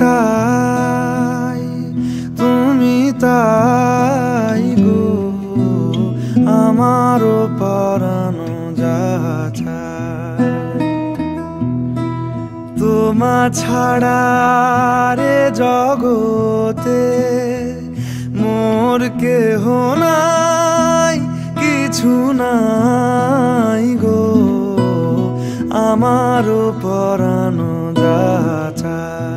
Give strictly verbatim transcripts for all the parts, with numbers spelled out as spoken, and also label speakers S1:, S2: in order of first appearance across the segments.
S1: তাই তুমি তাই গো আমারও পরানো যাচ্ছে তোমা ছাড়া রে জগতে মোর কেহ নাই কিছু নাই গো আমারও পরানো যাচ্ছে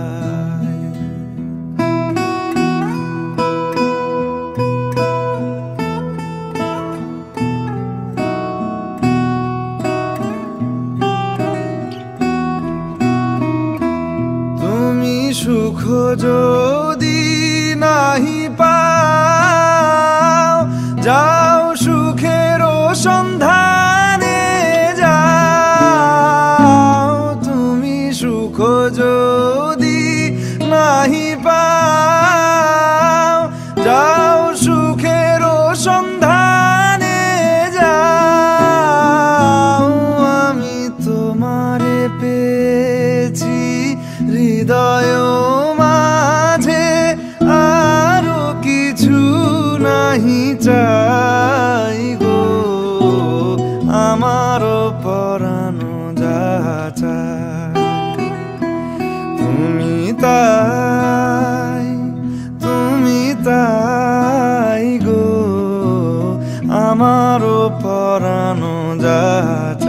S1: সুখ যদি নাহি পাও যাও সুখের সন্ধানে যাও তুমি সুখ যদি নাহি পাও যাও সুখের সন্ধানে যাও আমি তোমারে পেয়েছি হৃদয় মাঝে আরো কিছু নাহি চাই গো আমারও পরানো যাচ্ছে তুমি তাই তুমি তাই গো আমারও পরানো যাচ্ছে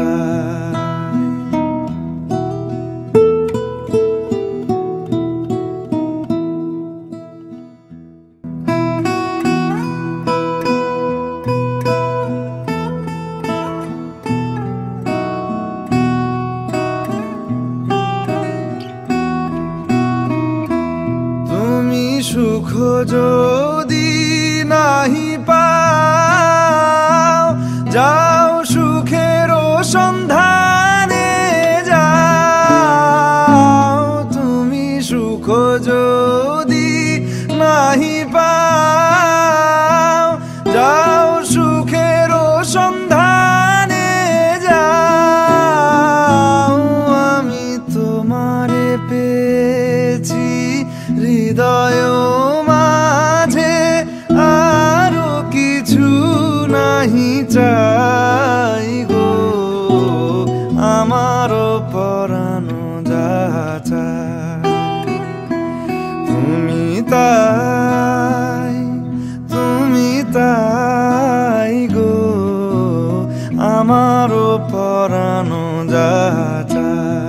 S1: সুখ যদি নাহি পাও যাও সুখের সন্ধানে যাও তুমি সুখ যদি নাহি পাও যাও সুখের সন্ধানে যাও আমি তোমারে পেয়েছি হৃদয় মাঝে আরো কিছু নাহি চাই গো আমারও পরানো যাচ্ছে তুমি তাই তুমি তাই গো আমারও পরানো যাচ্ছে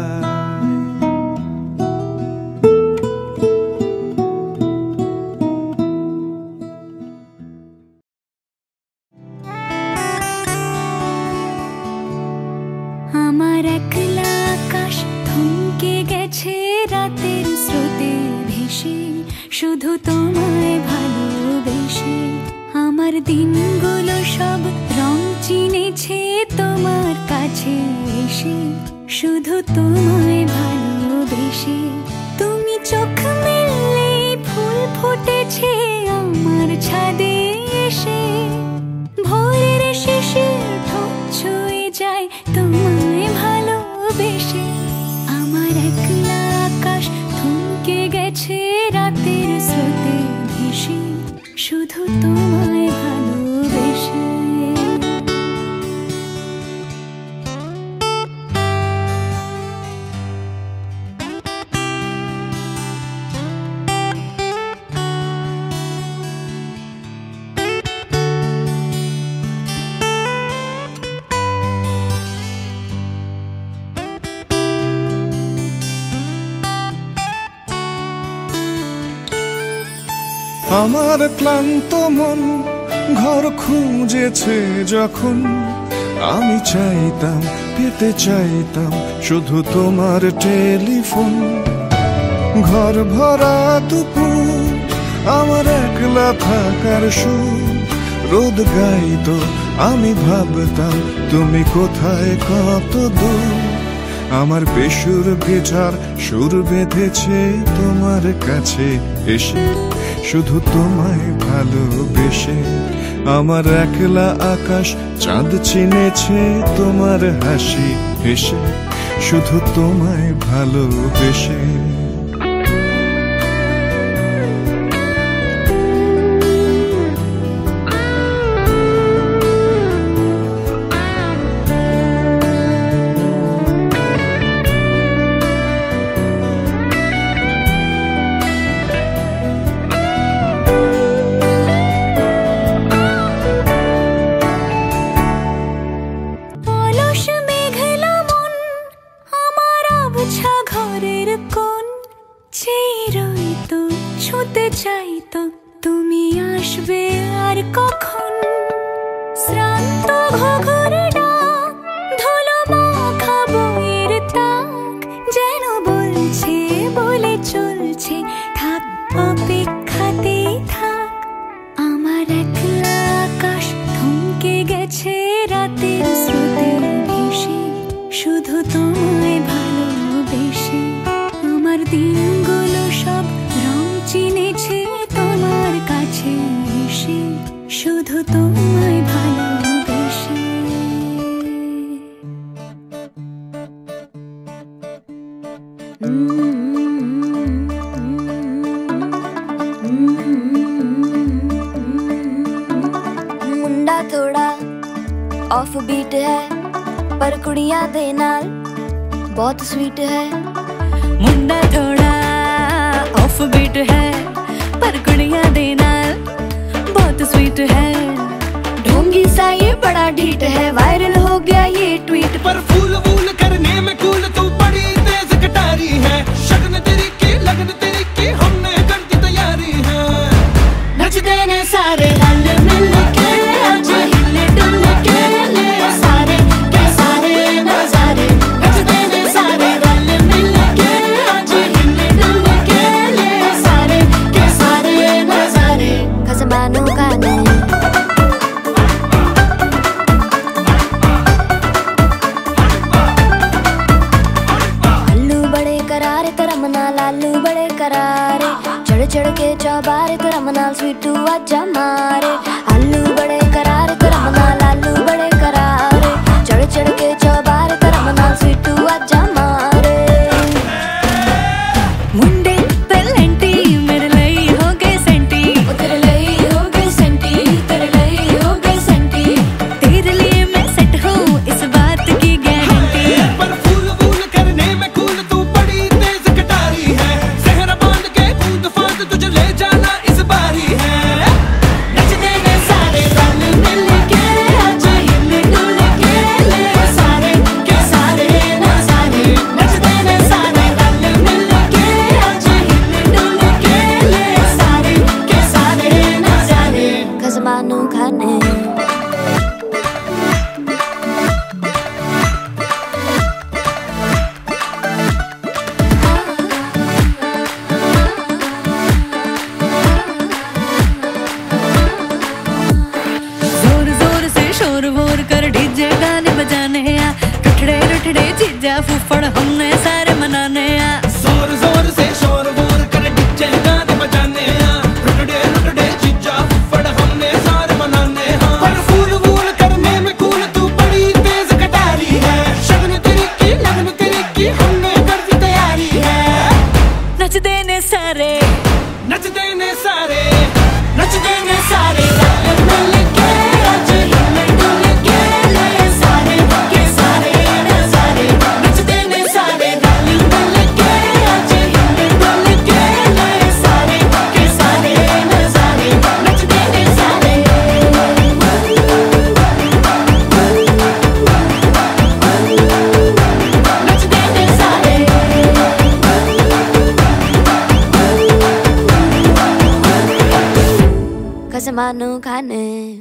S2: আমার একলা আকাশ থমকে গেছে রাতের স্রোতে ভেসে শুধু তোমায় ভালোবেসে আমার দিনগুলো সব রং চিনেছে তোমার কাছে এসে শুধু তোমায় ভালোবেসে তুমি চোখ মেললে ফুল ফুটেছে আমার ছাদে এসে ভোরের শেষে ঠোঁট ছুঁয়ে যায় তোমায় ভালোবেসে আমার একলা আকাশ থমকে গেছে রাতের স্রোতে ভেসে শুধু তোমায় ভালোবেসে
S3: আমার ক্লান্ত মন ঘর খুঁজেছে যখন আমি চাইতাম পেতে চাইতাম শুধু তোমার টেলিফোন ঘর ভরা দুপুর আমার একলা থাকার সুর রোদ গাইতো আমি ভাবতাম তুমি কোথায় কত দূর আমার বেসুর গিটার সুর বেঁধেছে তোমার কাছে এসে শুধু তোমায় ভালোবেসে আমার একলা আকাশ চাঁদ চিনেছে তোমার হাসি হেসে শুধু তোমায় ভালোবেসে
S2: আবছা ঘরের কোণ চেয়ে তো ছুঁতে চাই তো তুমি আসবে আর কখন শ্রান্ত ঘুঘুর ডাক ধুলো মাখা বইয়ের তাক যেন বলছে বলে চলছে থাক অপেক্ষাতেই থাক আমার একলা আকাশ থমকে গেছে রাতের স্রোতে ভেসে শুধু তোমায় ভালোবেসে আমার দিনগুলো সব রং চিনেছে তোমার কাছে এসে শুধু তোমায় ভালোবেসে
S4: मुंडा थोड़ा ऑफ बीट है पर कुड़ियां दे नाल बहुत स्वीट है
S2: मुंडा थोड़ा ऑफ बीट है पर कुड़ियां दे नाल बहुत स्वीट है
S4: ढोंगी सा ये बड़ा ढीठ है वायरल हो गया ये ट्वीट
S5: पर फूल वूल करने में कूल तू बड़ी तेज कटारी है शगन तेरी की लगन तेरी की हमने कर दी तैयारी है
S4: नच देने सारे रल मिल के आज हिले डुल के ले सारे के सारे नजारे नच देने सारे रल मिल के आज हिले डुल के ले सारे के सारे नजारे खसमानों का नहीं लालू बड़े करारे चढ़ चढ़ के चौबारे तेरा मनाल स्वीटू आजा मारे आलू बड़े करारे तेरा मनाल लालू बड़े करारे चढ़ चढ़ के चौबारे तेरा मनाल स्वीटू आजा मारे
S2: मुंडे पेलेंटी मेरे लिए हो गए सेंटी
S4: तेरे लिए हो गए सेंटी तेरे लिए हो गए सेंटी
S2: तेरे लिए मैं सेट हूँ इस बात की गारंटी
S5: पर फूल वूल करने में कूल तू बड़ी तेज कटारी है सहरा बांध के कूद फांद तुझे ले जाना इस बारी है
S4: नच देने सारे रल मिल के आज हिले डुल के ले सारे के सारे नजारे नच देने सारे रल मिल के आज हिले डुल के ले सारे के सारे नजारे खसमानू खाने
S2: जोर जोर से शोर वोर कर डीजे गाने बजाने आ रुठड़े रुठड़े जीजा फूफड़ हमने सारे मनाने आ
S5: जोर जोर से शोर वोर कर डीजे गाने बजाने हैं रुटड़े रुटड़े जीजा फुफड़ हमने सारे मनाने हैं पर फूल वूल करने में कूल तू बड़ी तेज कटारी है शगन तेरी की लगन तेरी की हमने कर दी तैयारी है
S2: नच देने सारे
S5: नच देने सारे
S4: नच देने सारे रल मिल के आज हिले डुल के ले सारे के सारे नजारे नच देने सारे रल मिल के आज हिले डुल के ले सारे के सारे नजारे नच देने सारे नच देने सारे खसमानू खाने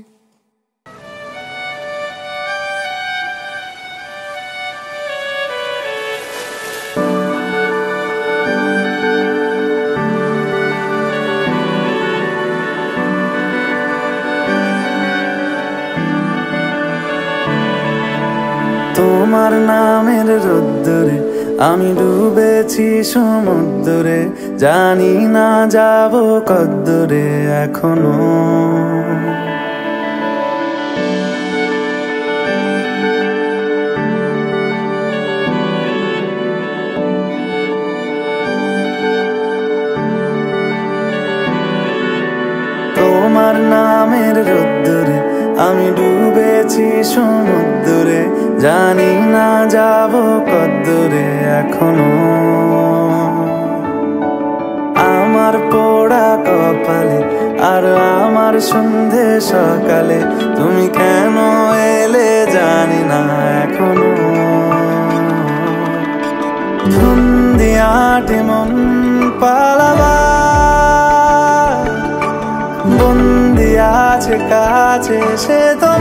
S1: তোমার নামের রোদ্দুরে আমি ডুবেছি সমুদ্রে জানি না যাব কদ্দুরে এখনো তোমার নামের রোদ্দুরে আমি ডুবেছি সমুদ্রে জানি না যাব কদ্দুরে এখনো আমার পোড়া কপালে আর আমার সন্ধে সকালে তুমি কেন এলে জানি না এখনো ফন্দিয়াটে মন পালাবার বন্দি আছে কাছে সে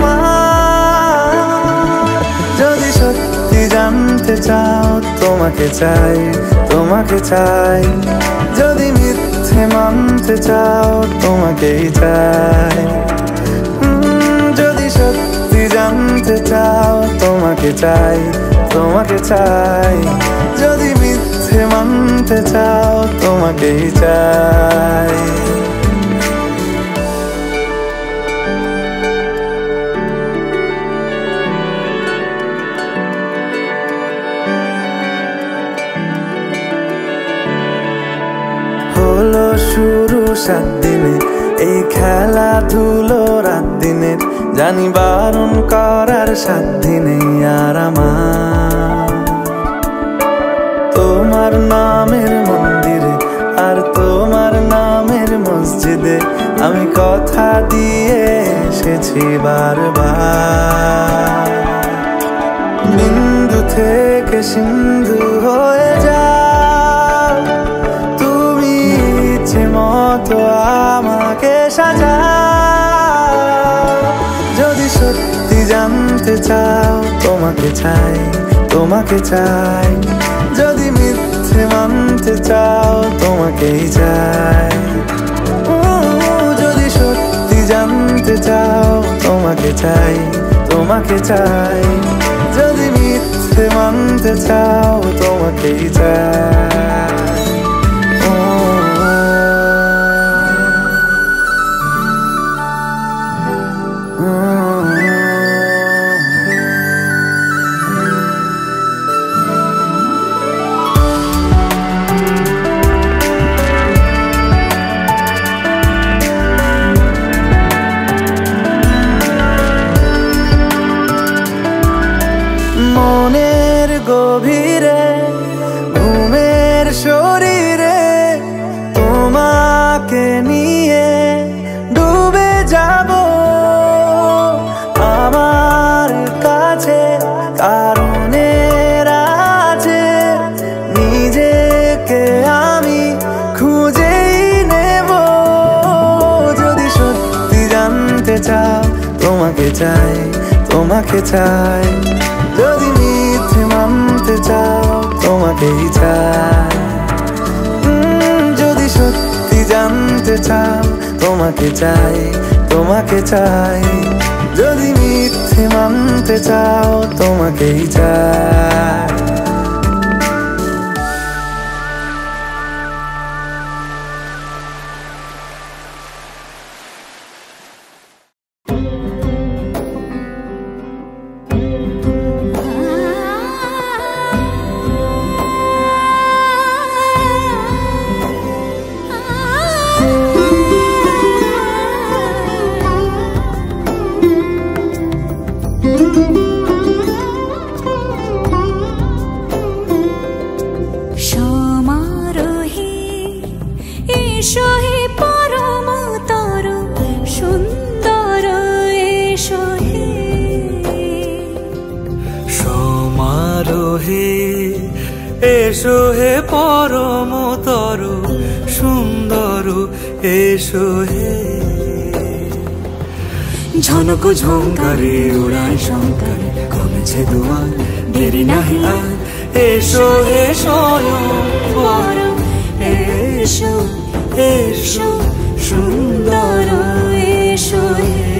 S1: তোমার। যদি সত্যি জানতে চাও তোমাকে চাই তোমাকে চাই, যদি মিথ্যে মানতে চাও তোমাকেই চাই। যদি সত্যি জানতে চাও তোমাকে চাই তোমাকে চাই, যদি মিথ্যে মানতে চাও তোমাকেই চাই। হলো শুরু সাত দিনে এই খেলাধুলো রাত দিনের, জানি বারণ করার সাত দিনে আর আমার। তোমার নামের মন্দিরে আর তোমার নামের মসজিদে আমি কথা দিয়ে এসেছি বারবার। বিন্দু থেকে সিন্ধু হয়ে যাও তুমি ইচ্ছে মতো আমাকে সাজাও। যদি সত্যি জানতে চাও তোমাকে চাই তোমাকে চাই, যদি মিথ্যে মানতে চাও তোমাকেই চাই। যদি সত্যি জানতে চাও তোমাকে চাই তোমাকে চাই, যদি মিথ্যে মানতে চাও তোমাকেই চাই। মনের গভীরে ঘুমের শরীরে তোমাকে নিয়ে ডুবে যাব আমার কাছে কারণের আছে, নিজেকে আমি খুঁজেই নেব। যদি সত্যি জানতে চাও তোমাকে চাই তোমাকে চাই, যদি মিথ্যে মানতে চাও তোমাকেই চাই। যদি সত্যি জানতে চাও তোমাকে চাই তোমাকে চাই, যদি মিথ্যে মানতে চাও তোমাকেই চাই।
S6: এসো হে পরমতর সুন্দর এসো হে। ঝনক ঝঙ্কারে উড়ায় শঙ্কর কমেছে দুয়ার দেরি নাহি আর। এসো হে স্বয়ং পরম এসো এসো সুন্দর এসো হে।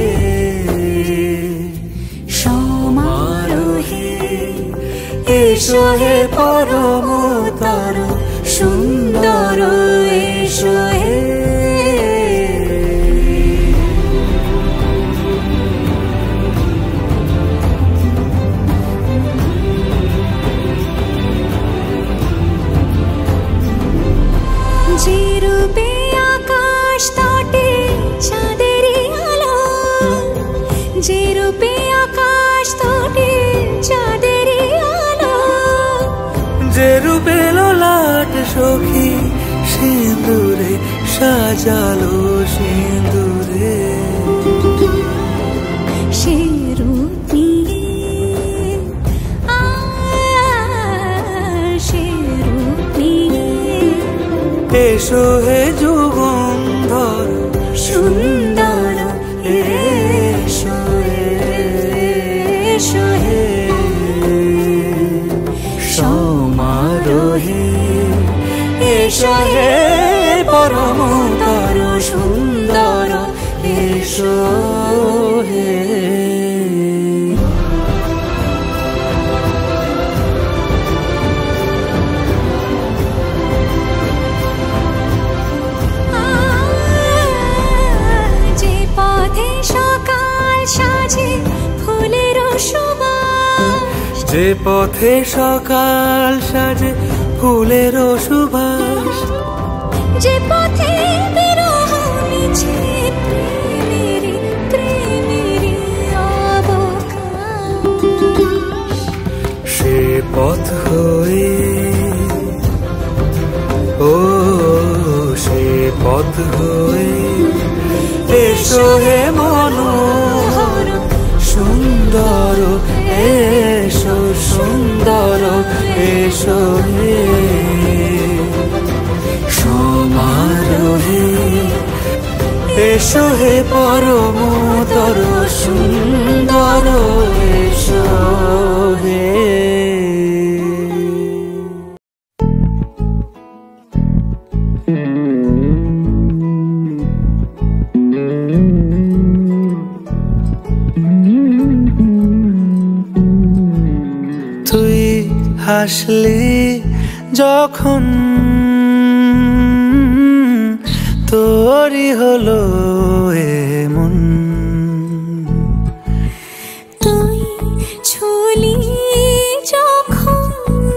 S6: সমারোহে এসো হে পরমতর সুন্দর এসো হে। যে রূপে আকাশ তটে চাঁদেরই আলো, যে রূপে আকাশ তটে চাঁদেরই আলো, যে রূপে ললাট সখী সিঁদুরে সাজালো সিঁদুরে। সে রূপ নিয়ে সে
S1: এসো হে যুগন্ধর
S6: সুন্দর এসো এসো হে সমারোহে এসো হে পরমতর সুন্দর এসো হে যে পথে সকাল সাজে ফুলের সুবাস
S1: যে পথে সকাল সাজে ফুলের সুবাস
S6: যে পথে বিরহ মিছে প্রেমের প্রেমের অবকাশ
S1: সে পথ হয়ে ও সে পথ হয়ে এসো হে মনোহর সুন্দর এসো সুন্দর এসো হে সমারোহে এসো হে পরমতর সুন্দর এসো হে তুই হাসলি যখন তোরই হলো এমন
S6: তুই ছুলি যখন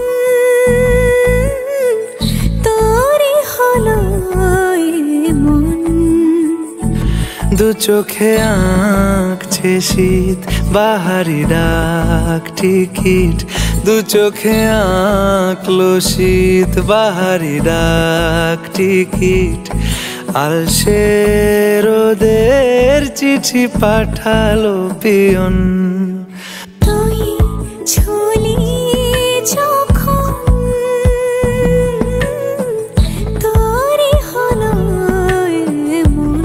S6: তোরই হলো এমন
S1: দু চোখে আঁকছে শীত বাহারি ডাক টিকিট দু চোখে আঁকলো শীত বাহারি ডাক টিকিট আলসে রোদের চিঠি পাঠালো পিয়ন
S6: তুই ছুলি যখন তোরই হলো এমন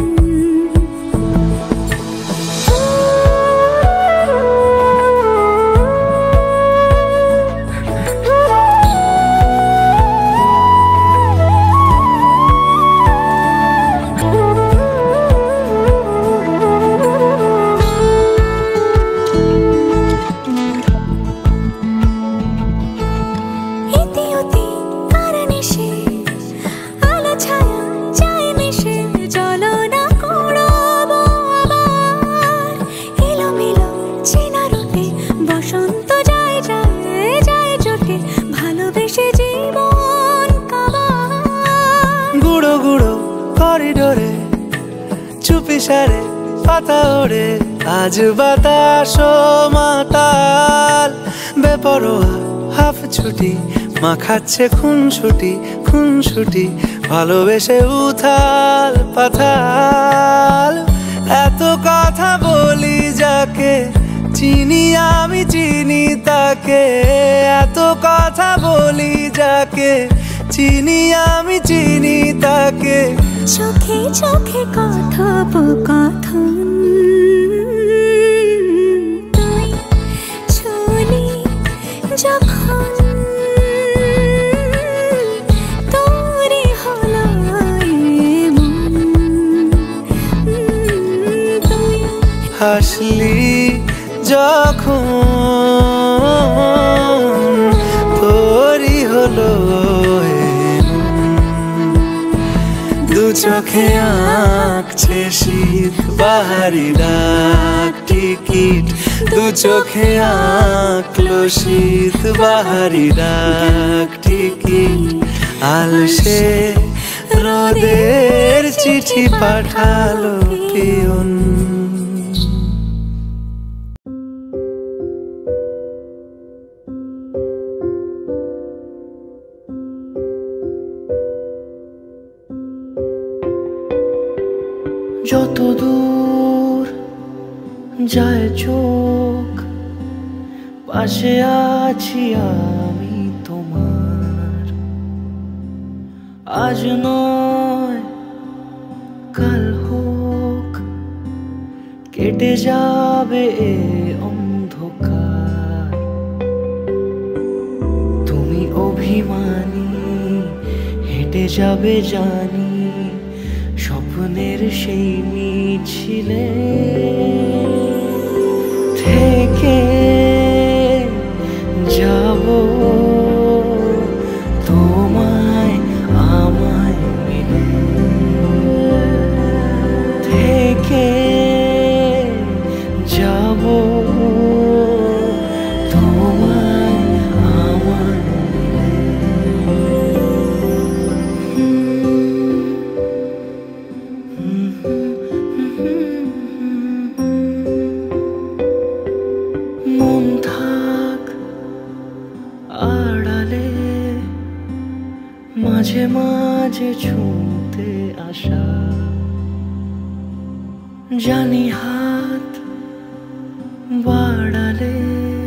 S1: করিডোরে চুপি সারে পাতা ওড়ে আজ বাতাস মাতাল বেপরোয়া হাফ ছুটি মাখাচ্ছে খুন ছুটি খুন ছুটি ভালোবেসে উথাল পাথাল এত কথা বলি যাকে চিনি আমি চিনি তাকে এত কথা বলি যাকে চিনি আমি চিনি তাকে
S6: চোখে চোখে কথোপকথন তুই ছুলি যখন তোরই হলো এমন তুই
S1: হাসলি যখন তোরই হলো দু চোখে আঁকছে শীত বাহারি ডাক টিকিট দু চোখে আঁকলো শীত বাহারি ডাক টিকিট আলসে রোদের চিঠি পাঠালো পিয়ন যত দূর যায় চোখ পাশে আছি আমি তোমার আজ নয় কাল হোক কেটে যাবে এ অন্ধকার। তুমি অভিমানী হেঁটে যাবে জানি স্বপ্নের সেই মিছিলে থেকে যাব তোমায় আমায় মিলে থেকে যাব তোমায় আমায় মিলে। মন থাক আড়ালে মাঝে মাঝে ছুঁতে আসা, জানি হাত বাড়ালে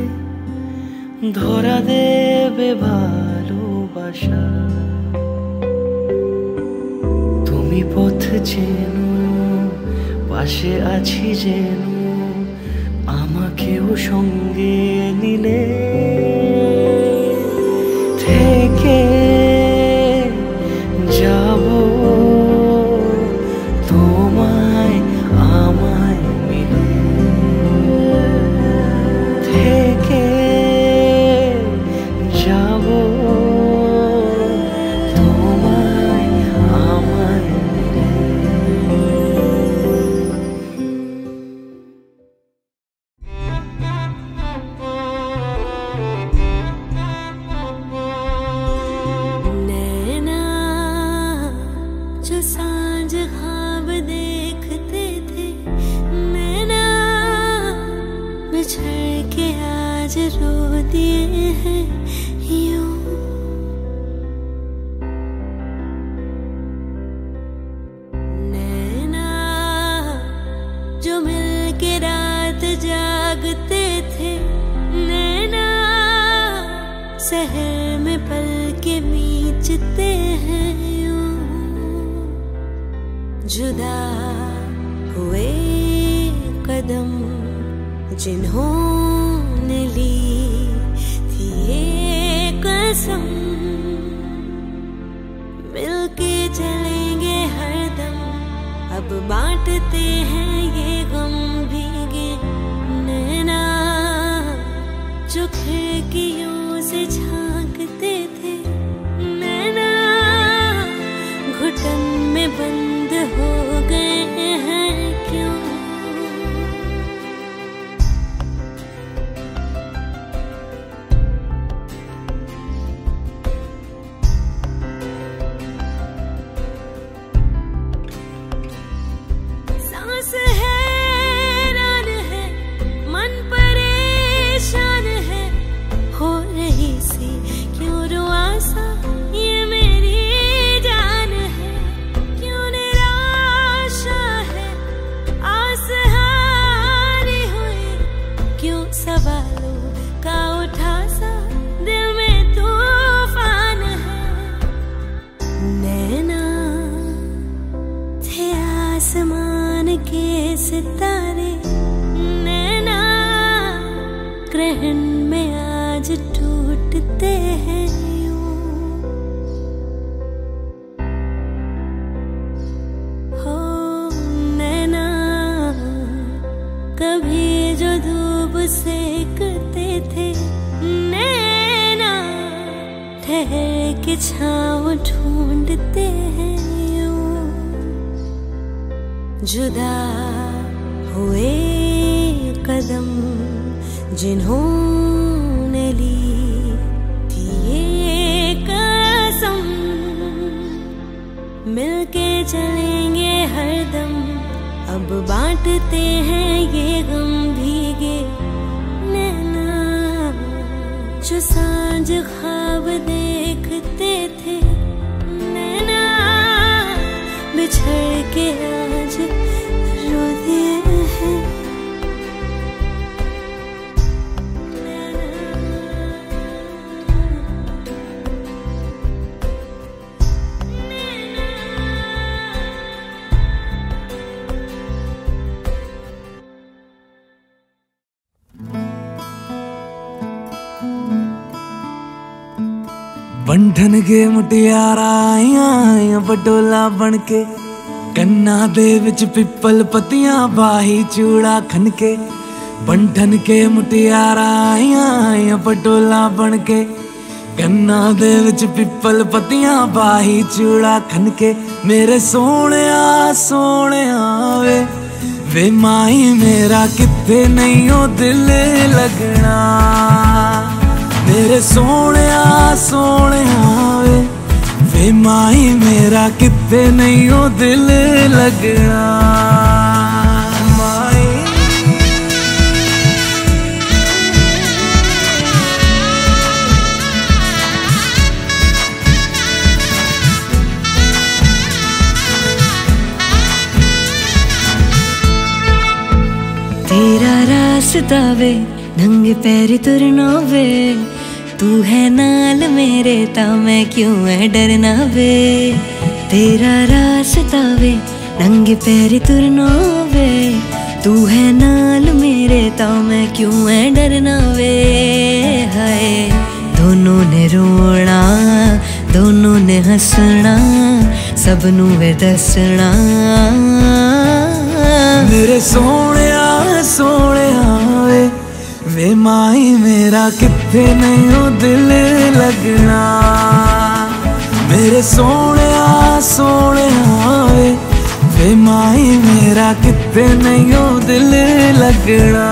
S1: ধরা দেবে ভালোবাসা। তুমি পথ চেনো পাশে আছি যেন আমাকেও সঙ্গে নিলে থেকে যাব তোমায় আমায় মিলে থেকে যাব তোমায় আমায় মিলে।
S6: नैना जो सांझ ख्वाब देखते थे, नैना बिछड़ के आज रो दिए हैं यूं। नैना जो मिल के रात जागते थे, नैना शहर में पल के बीचते हैं यूं। जुदा हुए कदम जिन्होंने ली थी ये कसम, मिलके चलेंगे हरदम, अब बांटते हैं ये गम भीगे। नैना जो खिड़कियों से झांकते थे, नैना घुटन में बंद हो गए हैं क्यों। सांस हैरान है, मन परेशान है, हो रही सी क्यों रुआसा ये मेरी जान है। क्यों निराशा है, आस हारी हुई, क्यों सवालों का उठा सा दिल में तूफान है। नैना थे आसमान के सितारे, नैना ग्रहण में आज टूटते हैं यूं। हो नैना कभी जो धूप सेकते थे, नैना ठहर के छाँव ढूंढते हैं यूं। जुदा हुए कदम जिन्होंने ली थी ये कसम, मिलके चलेंगे हरदम, अब बांटते हैं ये गम भीगे। नैना जो सांझ ख्वाब देखते थे, नैना बिछड़ के आज रो दिए हैं। नैना
S1: बंधन के मुटियारा आइया बटोला बन के कन्ना दे विच पिपल पतियां बाही चूड़ा खन के बंधन के मुटियारा आइया बटोला बन के कन्ना दे विच पिपल पतियां बाही चूड़ा खन के मेरे सोने सोने वे वे माई मेरा किथे नहीं ओ दिल लगना मेरे सोने सोने वे वे माई मेरा किथे नहीं ओ दिल लगना माई
S2: तेरा रास्ता वे नंगे पैर तुरना वे तू है नाल मेरे ता मैं क्यों है डरना वे तेरा रास्ता वे नंगे पैर तुरना वे तू है नाल मेरे ता मैं क्यों है डरना वे हाय दोनों ने रोना दोनों ने हंसना सबनू वे दसना
S1: मेरे सोने सोने वे वे माई मेरा किथे नहीं ओ दिल लगना मेरे सोने सोने वे वे माई मेरा किथे नहीं ओ दिल लगना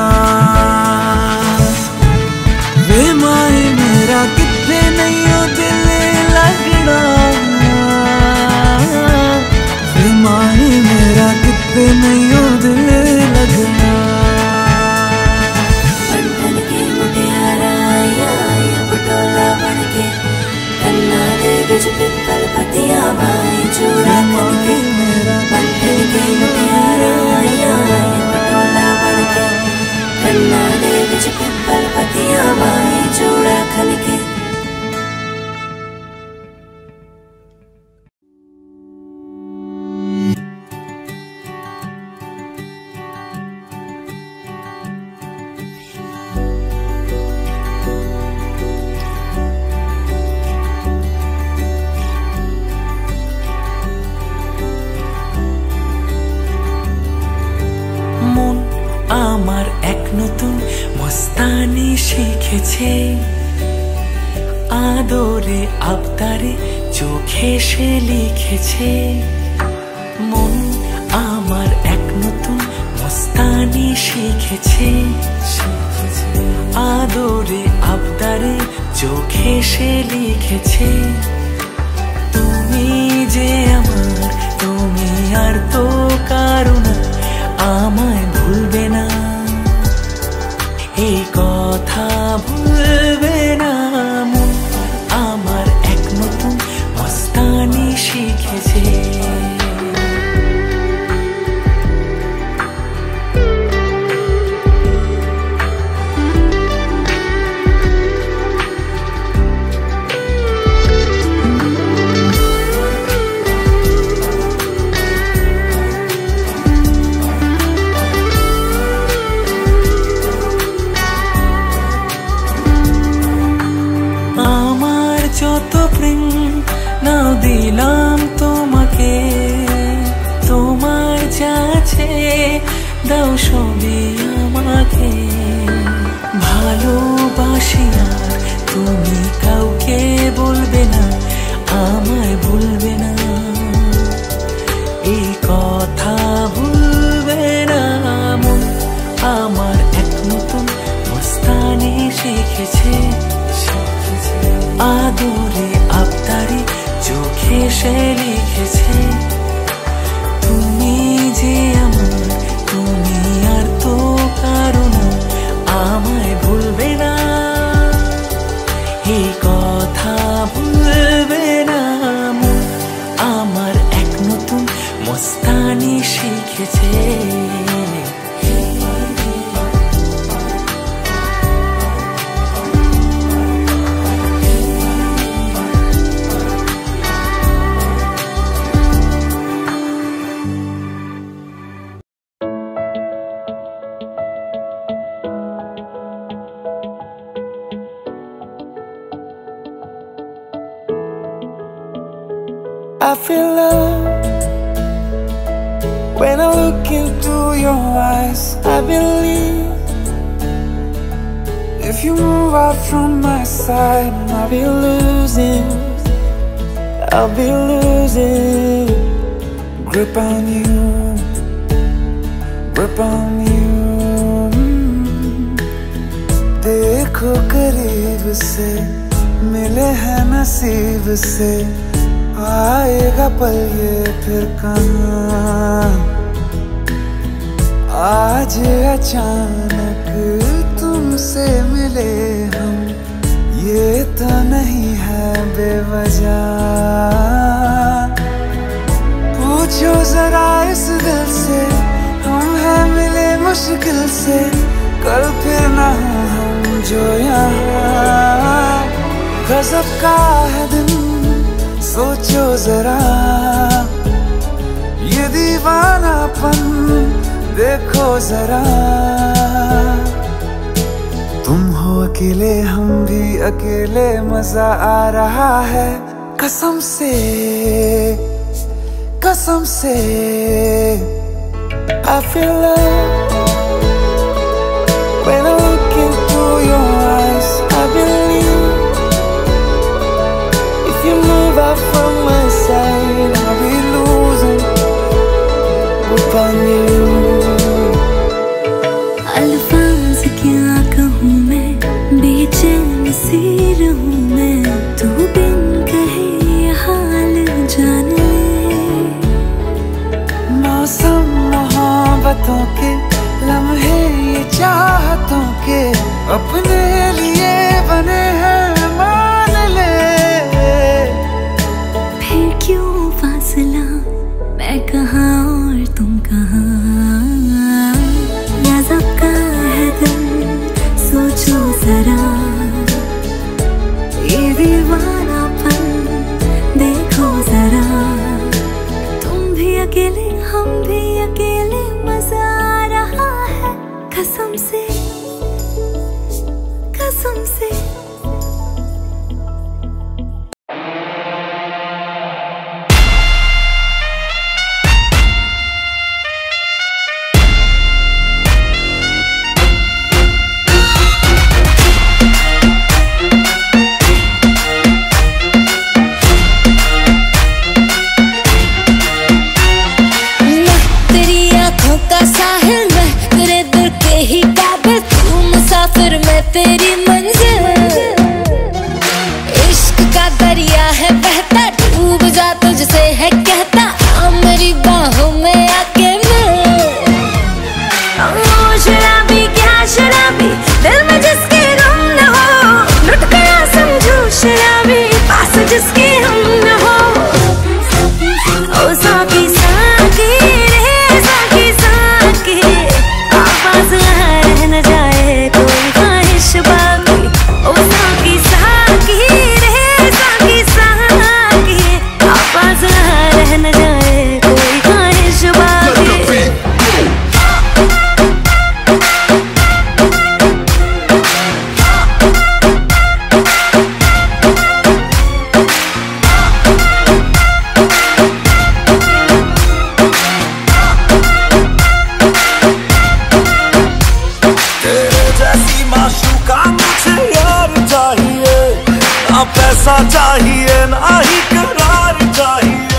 S1: वे माई मेरा किथे नहीं ओ दिल लगना वे माई मेरा किथे नहीं ओ दिल लगना
S2: पिपल पतिया बाई चूड़ा खन के बंधन के मुटियारा आया पटोला बन के कन्ना दे विच पिपल पतिया बाई चूड़ा खन के
S1: আমার এক নতুন মস্তানি শিখেছে আদরে আবদারে চোখে সে লিখেছে মন আমার এক নতুন মস্তানি শিখেছে আদরে আবদারে চোখে সে লিখেছে তুমি যে আমার তুমি আর তো কারো না আমায় ভুলবে না এই কথা ভুলবে না মন আমার এক নতুন মস্তানি শিখেছে নাও দিলাম তোমাকে তোমার যাচ্ছে দাও সবই আমাকে ভালোবাসি আর তুমি কাউকে বলবে না আমায় ভুলবে না এই কথা ভুলবে না মন আমার এক নতুন মস্তানি শিখেছে আদরে আবদারে চোখে সে লিখেছে তুমি যে আমার তুমি আর তো কারো না আমায় ভুলবে না এই কথা ভুলবে না মন আমার এক নতুন মস্তানি শিখেছে I feel love when I look into your eyes. I believe if you move out from my side, I'll be losing, I'll be losing grip on you, grip on you. देखो करीब से मिले हैं नसीब से, आएगा पल ये फिर कहाँ। आज अचानक तुमसे मिले हम, ये तो नहीं है बेवजह। पूछो जरा इस दिल से, हम हैं मिले मुश्किल से, कल फिर ना हो हम जो यहाँ। गजब का है दिन सोचो जरा, ये दीवानापन देखो जरा। तुम हो अकेले हम भी अकेले, मजा आ रहा है कसम से, कसम से। I feel love when I look into your eyes. I believe if you move out from my side, I'll be losing grip on you.
S2: अल्फाज क्या कहूँ मैं, बेचैन सी रहूँ मैं, तू बिन कहे ये हाल जान ले।
S1: मौसम मोहब्बतों के लम्हे ये चाहतों के, अपने लिए बने हैं मान ले।
S2: फिर क्यों फासला, मैं कहाँ और तुम कहाँ। गजब का है दिल सोचो जरा, ये दीवानापन देखो जरा। तुम भी अकेले हम भी अकेले, मजा आ रहा है कसम से, कसम से।
S6: तेरी मंजिल इश्क का दरिया है बहता, डूब जा तुझसे है कहता, आ मेरी बाहों में आके मिल। ओ शराबी क्या शराबी, दिल में जिसके गम न हो, लुट गया समझो शराबी, पास जिसके हम न हो। ओ साकी साकी रे साकी साकी, आवाज रह न जाए कोई ख्वाहिश बाकी। ओ साकी साकी रे साकी साकी, आवाज रह न जाए कोई ख्वाहिश बाकी।
S1: पैसा चाहिए ना ही करार चाहिए,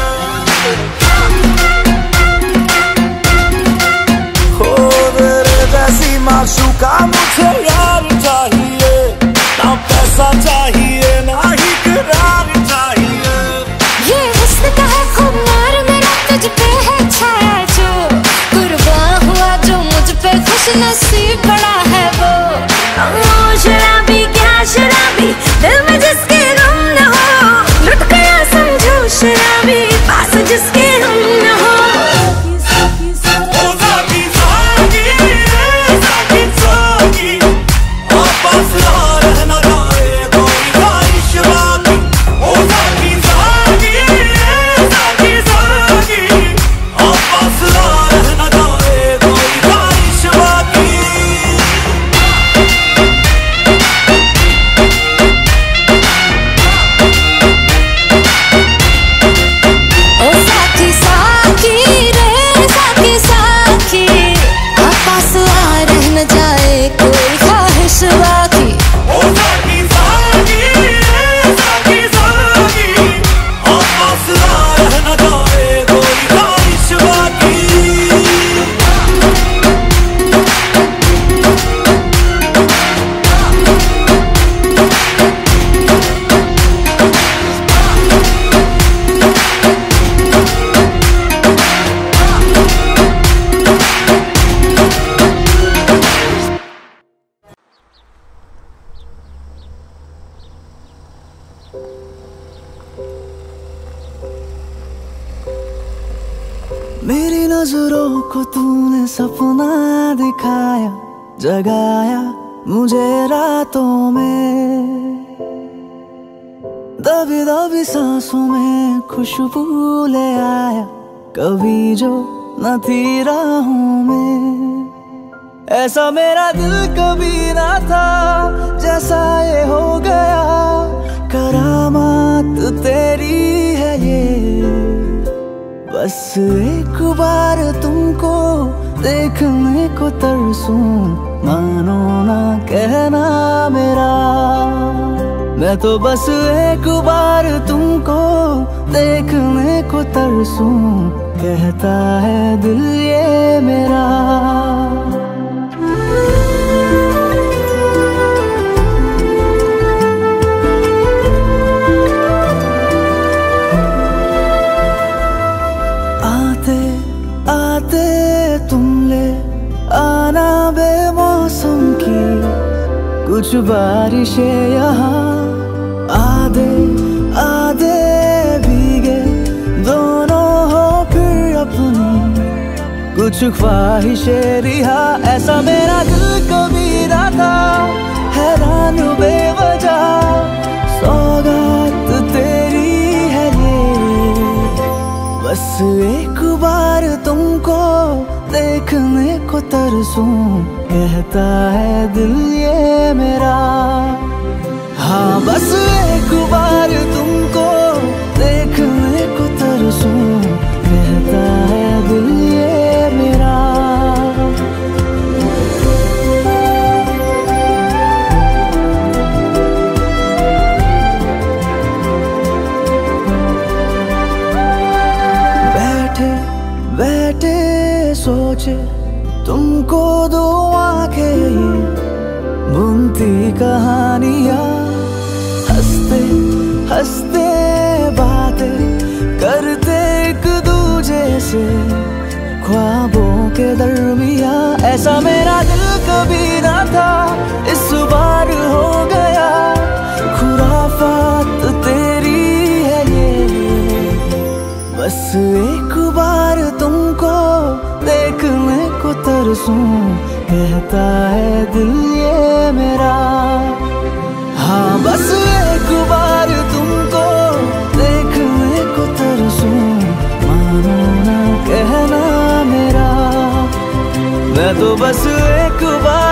S1: हो तेरे जैसी माशूका मुझे यार चाहिए, ना पैसा चाहिए ना ही करार चाहिए।
S6: ये हुस्न का है खुमार मेरा, तुझ पे है छाया जो, कुर्बान हुआ जो मुझ पे खुश नसीब बड़ा है वो। ओ शराबी क्या शराबी, दिल में जिसके गम न हो, लुट गया समझो शराबी, पास जिसके हम न हो।
S1: ओ साकी साकी रे साकी साकी, आपस रह न जाए कोई ख्वाहिश बाकी। ओ साकी साकी रे साकी साकी, आपस रह न जाए कोई ख्वाहिश बाकी। मेरी नजरों को तूने सपना दिखाया, जगाया मुझे रातों में। दबी दबी सांसों में खुशबू ले आया, कभी जो न थी राहों में। ऐसा मेरा दिल कभी ना था, जैसा ये हो गया। करामात तेरी है ये, बस एक बार तुमको देखने को तरसूं, मानो ना कहना मेरा। मैं तो बस एक बार तुमको देखने को तरसूं, कहता है दिल ये मेरा। आते आते तुम ले आना बेमौसम की कुछ बारिशें यहाँ, आधे आधे भीगे दोनों हो फिर अपनी कुछ ख्वाहिशें रिहा। ऐसा मेरा दिल कभी ना था, हैरान बेवजह सौगात तेरी है ये। बस एक बार तुमको देखने को तरसूं, कहता है दिल ये मेरा। हाँ बस एक बार तुमको देखने को तरसूं, कहता है दिल ये मेरा। बैठे बैठे सोचे तुमको दो आंखें ये बुनती कहानियाँ, हंसते हंसते बातें करते एक दूजे से ख्वाबों के दरमिया। ऐसा मेरा दिल कभी ना था, इस बार हो गया। खुराफात तेरी है ये, बस एक बार तुमको देखने को तरसूं, कहता है दिल ये मेरा। हाँ बस एक बार तुमको देखने को तरसूं, मानो ना कहना मेरा। मैं तो बस एक बार